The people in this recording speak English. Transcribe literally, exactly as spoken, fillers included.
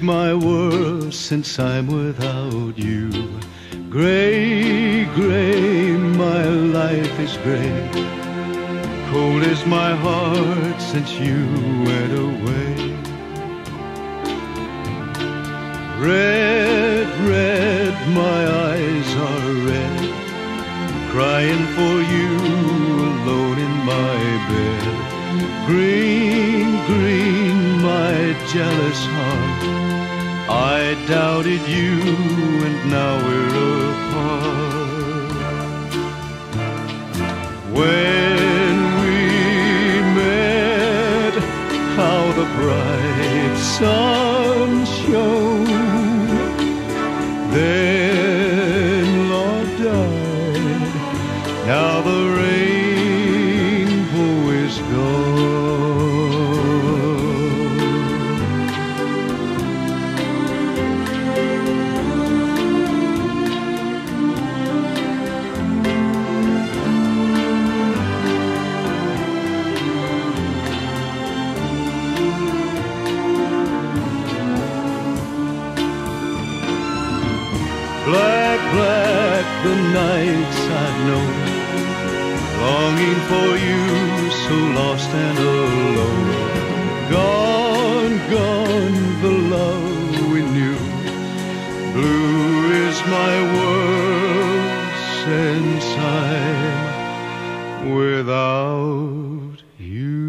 my world since I'm without you. Gray, gray, my life is gray. Cold is my heart since you went away. Red, red, my eyes are red, crying for you alone in my bed. Green, green, my jealous heart, I doubted you and now we're apart. When we met, how the bright sun shone. Then love died, now the rainbow is gone. Black, black the nights I've known, longing for you, so lost and alone. Gone, gone the love we knew. Blue is my world since I'm without you.